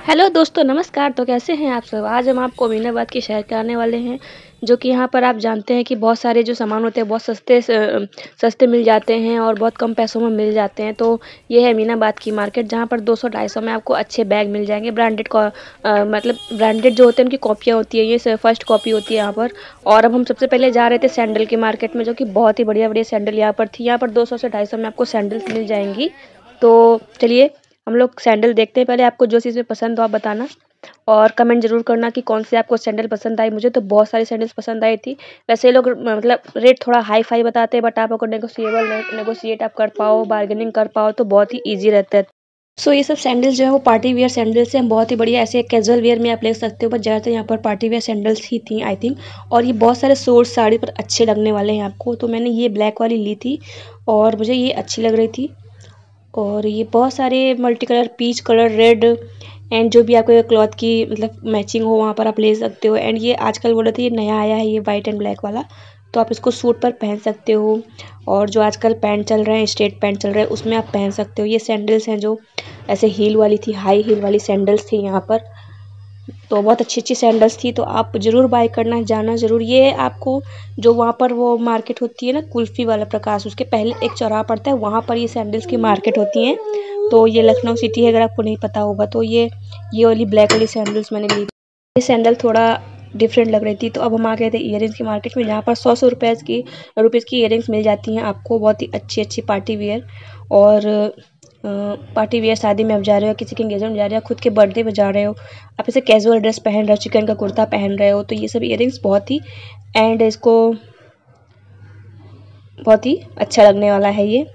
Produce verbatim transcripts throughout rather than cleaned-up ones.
Hello दोस्तों, नमस्कार। तो कैसे हैं आप सब। आज हम आपको अमीनाबाद की शहर कराने वाले हैं, जो कि यहाँ पर आप जानते हैं कि बहुत सारे जो सामान होते हैं बहुत सस्ते सस्ते मिल जाते हैं और बहुत कम पैसों में मिल जाते हैं। तो ये है अमीनाबाद की मार्केट, जहाँ पर दो सौ ढाई सौ में आपको अच्छे बैग मिल जाएंगे। ब्रांडेड को मतलब ब्रांडेड जो होते हैं उनकी कॉपियाँ होती है, ये फर्स्ट कॉपी होती है यहाँ पर। और अब हम सबसे पहले जा रहे थे सैंडल की मार्केट में, जो कि बहुत ही बढ़िया बढ़िया सैंडल यहाँ पर थी। यहाँ पर दो सौ से ढाई सौ में आपको सैंडल्स मिल जाएंगी। तो चलिए हम लोग सैंडल देखते हैं। पहले आपको जो चीज़ में पसंद हो आप बताना और कमेंट जरूर करना कि कौन सी आपको सैंडल पसंद आई। मुझे तो बहुत सारी सैंडल्स पसंद आई थी। वैसे ये लोग मतलब रेट थोड़ा हाई फाई बताते हैं, बट आप अगर नेगोशिएबल नेगोशिएट आप कर पाओ, बार्गेनिंग कर पाओ तो बहुत ही ईजी रहता है। सो so, ये सब सैंडल्स जो है वो पार्टी वेयर सैंडल्स हैं, बहुत ही बढ़िया। ऐसे कैजुअल वेयर में आप ले सकते हो, बट ज़्यादातर यहाँ पर पार्टी वेयर सैंडल्स ही थी आई थिंक। और ये बहुत सारे सूट साड़ी पर अच्छे लगने वाले हैं आपको। तो मैंने ये ब्लैक वाली ली थी और मुझे ये अच्छी लग रही थी। और ये बहुत सारे multi colour, peach colour, red and जो भी आपको क्लॉथ की मतलब मैचिंग हो वहाँ पर आप ले सकते हो। एंड ये आजकल बोल रहे थे ये नया आया है, ये वाइट एंड ब्लैक वाला, तो आप इसको सूट पर पहन सकते हो। और जो आजकल पैंट चल रहे हैं, स्ट्रेट पैंट चल रहे हैं, उसमें आप पहन सकते हो। ये सैंडल्स हैं जो ऐसे हील वाली थी, हाई हील वाली सैंडल्स थी यहाँ पर। तो बहुत अच्छी अच्छी सैंडल्स थी, तो आप ज़रूर बाय करना, जाना ज़रूर। ये आपको जो वहाँ पर वो मार्केट होती है ना, कुल्फ़ी वाला प्रकाश, उसके पहले एक चौराहा पड़ता है, वहाँ पर ये सैंडल्स की मार्केट होती है। तो ये लखनऊ सिटी है, अगर आपको नहीं पता होगा तो। ये ये वाली ब्लैक वाली सैंडल्स मैंने ली थी। ये सैंडल थोड़ा डिफरेंट लग रही थी। तो अब हम आ गए थे ईयरिंग्स की मार्केट में, जहाँ पर सौ सौ रुपये की रुपीज़ की ईयरिंग्स मिल जाती हैं आपको, बहुत ही अच्छी अच्छी पार्टी वेयर। और पार्टी वेयर शादी में आप जा रहे हो, किसी के एंगेजमेंट में जा रहे हो, खुद के बर्थडे में जा रहे हो, आप इसे कैजुअल ड्रेस पहन रहे हो, चिकन का कुर्ता पहन रहे हो, तो ये सब ईयरिंग्स बहुत ही एंड इसको बहुत ही अच्छा लगने वाला है। ये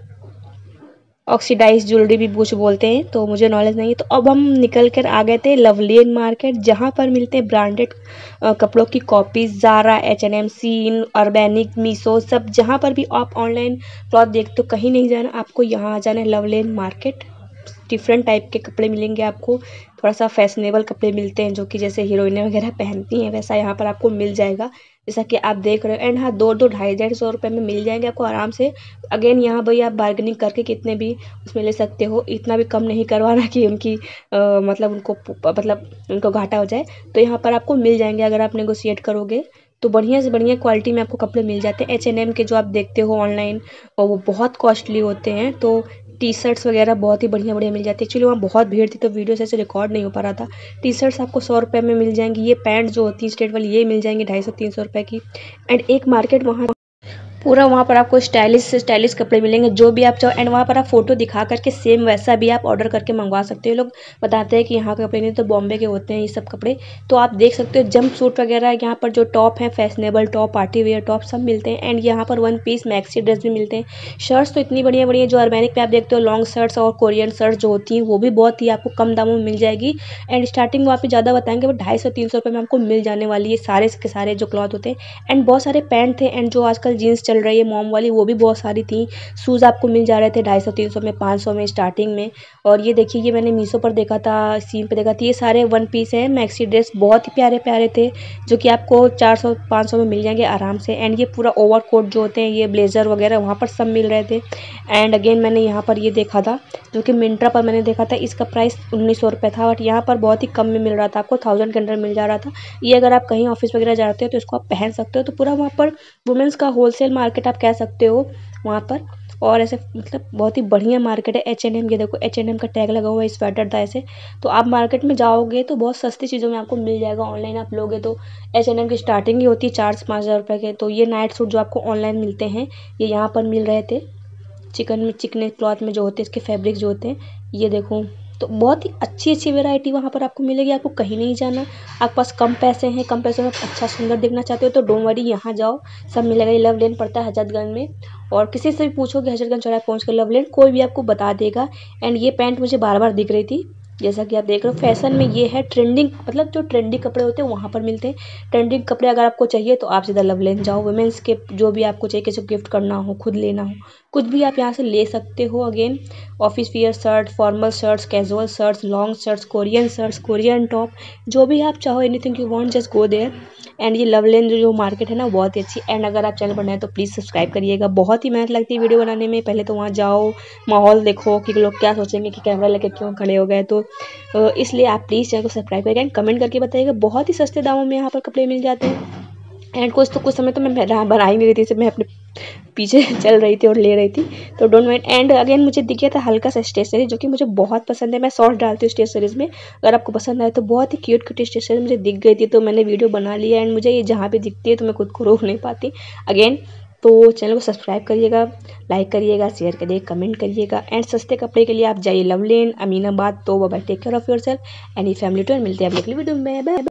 ऑक्सीडाइज ज्वेलरी भी कुछ बोलते हैं, तो मुझे नॉलेज नहीं है। तो अब हम निकल कर आ गए थे लवलेन मार्केट, जहाँ पर मिलते हैं ब्रांडेड कपड़ों की copies, Zara, H N M, Shein, Urbanic, Meesho, सब जहाँ पर भी आप ऑनलाइन क्लॉथ देखते हो कहीं नहीं जाना, आपको यहाँ आ जाना है लवलेन मार्केट। डिफरेंट टाइप के कपड़े मिलेंगे आपको, थोड़ा सा फैशनेबल कपड़े मिलते हैं, जो कि जैसे हीरोइनें वगैरह पहनती हैं वैसा यहाँ पर आपको मिल जाएगा, जैसा कि आप देख रहे हो। एंड हाँ, दो दो ढाई ढाई सौ रुपये में मिल जाएंगे आपको आराम से। अगेन यहाँ भाई आप बार्गेनिंग करके कितने भी उसमें ले सकते हो, इतना भी कम नहीं करवाना कि उनकी आ, मतलब उनको मतलब उनको घाटा हो जाए। तो यहाँ पर आपको मिल जाएंगे अगर आप नेगोशिएट करोगे तो बढ़िया से बढ़िया क्वालिटी में आपको कपड़े मिल जाते हैं। एच एन एम के जो आप देखते हो ऑनलाइन और वो बहुत कॉस्टली होते हैं, तो टी शर्ट्स वगैरह बहुत ही बढ़िया बढ़िया मिल जाती है। एक्चुअली वहाँ बहुत भीड़ थी तो वीडियो से रिकॉर्ड नहीं हो पा रहा था। टी शर्ट्स आपको सौ रुपये में मिल जाएंगी। ये पैंट जो होती है स्ट्रेट वाली, ये मिल जाएंगी ढाई सौ तीन सौ रुपये की। एंड एक मार्केट वहाँ पूरा, वहाँ पर आपको स्टाइलिश से स्टाइलिश कपड़े मिलेंगे जो भी आप चाहो। एंड वहाँ पर आप फोटो दिखा करके सेम वैसा भी आप ऑर्डर करके मंगवा सकते हो। लोग बताते हैं कि यहाँ के कपड़े नहीं तो बॉम्बे के होते हैं ये सब कपड़े, तो आप देख सकते हो। जंप सूट वगैरह यहाँ पर जो टॉप है, fashionable top, party wear top सब मिलते हैं। एंड यहाँ पर वन पीस मैक्सी ड्रेस भी मिलते हैं। शर्ट्स तो इतनी बढ़िया बढ़िया जो अर्बैनिक पे आप देखते हो, लॉन्ग शर्ट्स और कोरियन शर्ट्स जो होती हैं वो भी बहुत ही आपको कम दामों में मिल जाएगी। एंड स्टार्टिंग वहाँ पे ज़्यादा बताएंगे, बट ढाई सौ तीन सौ रुपये में आपको मिल जाने वाली है सारे के सारे जो क्लॉथ होते हैं। एंड बहुत सारे पैंट थे, एंड जो आजकल जीन्स चल रही है मॉम वाली, वो भी बहुत सारी थी। शूज़ आपको मिल जा रहे थे ढाई सौ तीन सौ में, पाँच सौ में स्टार्टिंग में। और ये देखिए, ये मैंने मीशो पर देखा था, सीन पे देखा था, ये सारे वन पीस हैं मैक्सी ड्रेस, बहुत ही प्यारे प्यारे थे, जो कि आपको चार सौ पाँच सौ में मिल जाएंगे आराम से। एंड ये पूरा ओवर कोट जो होते हैं, ये ब्लेजर वगैरह वहाँ पर सब मिल रहे थे। एंड अगेन मैंने यहाँ पर ये देखा था, जो कि मिंत्रा पर मैंने देखा था, इसका प्राइस उन्नीस सौ रुपये था, बट यहाँ पर बहुत ही कम में मिल रहा था, आपको थाउजेंड के अंदर मिल जा रहा था। ये अगर आप कहीं ऑफिस वगैरह जाते हो तो इसको आप पहन सकते हो। तो पूरा वहाँ पर वुमेंस का होलसेल मार्केट आप कह सकते हो वहाँ पर। और ऐसे मतलब बहुत ही बढ़िया मार्केट है। एच एन एम, ये देखो एच एन एम का टैग लगा हुआ है, स्वेटर था ऐसे। तो आप मार्केट में जाओगे तो बहुत सस्ती चीज़ों में आपको मिल जाएगा। ऑनलाइन आप लोगे तो एच एन एम की स्टार्टिंग ही होती है चार से पाँच हज़ार रुपये के। तो ये नाइट सूट जो आपको ऑनलाइन मिलते हैं, ये यहाँ पर मिल रहे थे चिकन में, चिकने क्लॉथ में जो होते हैं, इसके फैब्रिक जो होते हैं, ये देखो। तो बहुत ही अच्छी अच्छी वैरायटी वहाँ पर आपको मिलेगी, आपको कहीं नहीं जाना। आपके पास कम पैसे हैं, कम पैसे में अच्छा सुंदर दिखना चाहते हो तो डोंट वरी, यहाँ जाओ, सब मिलेगा। ये लव लेन पड़ता है हजरतगंज में, और किसी से भी पूछोगे हजरतगंज चौराहे पहुँच कर लव लेन, कोई भी आपको बता देगा। एंड ये पैंट मुझे बार बार दिख रही थी, जैसा कि आप देख रहे हो फैशन में ये है ट्रेंडिंग, मतलब जो ट्रेंडी कपड़े होते हैं वहाँ पर मिलते हैं। ट्रेंडिंग कपड़े अगर आपको चाहिए तो आप सीधा लव लेन जाओ। वुमेंस के जो भी आपको चाहिए, किसी को गिफ्ट करना हो, खुद लेना हो, कुछ भी आप यहाँ से ले सकते हो। Again office wear shirt, formal shirts, casual shirts, long shirts, Korean shirts, Korean top, जो भी आप चाहो, anything you want just go there. And ये लवलेन जो जो मार्केट है ना बहुत ही अच्छी। एंड अगर आप चैनल पर नए तो प्लीज़ सब्सक्राइब करिएगा। बहुत ही मेहनत लगती है वीडियो बनाने में। पहले तो वहाँ जाओ, माहौल देखो कि लोग क्या सोचेंगे कि कैमरा लेके क्यों खड़े हो गए। तो इसलिए आप प्लीज़ चैनल को सब्सक्राइब करिएगा एंड कमेंट करके बताइएगा। बहुत ही सस्ते दामों में यहाँ पर कपड़े मिल जाते हैं। एंड कुछ तो कुछ समय तो मैं बना ही नहीं रही थी, सिर्फ मैं अपने पीछे चल रही थी और ले रही थी, तो डोंट माइंड। एंड अगेन मुझे दिख गया था हल्का सा स्टेशनरी जो कि मुझे बहुत पसंद है। मैं शॉर्ट डालती हूँ स्टेशनरीज में, अगर आपको पसंद आए तो। बहुत ही क्यूट क्यूट स्टेशनरी मुझे दिख गई थी तो मैंने वीडियो बना लिया। एंड मुझे ये जहाँ भी दिखती है तो मैं खुद को रोक नहीं पाती अगेन। तो चैनल को सब्सक्राइब करिएगा, लाइक करिएगा, शेयर करिएगा, कमेंट करिएगा। एंड सस्ते कपड़े के लिए आप जाइए लवलेन, अमीनाबाद। तो bye, take care of yourself and family too. मिलते हैं अगली वीडियो में। बाय।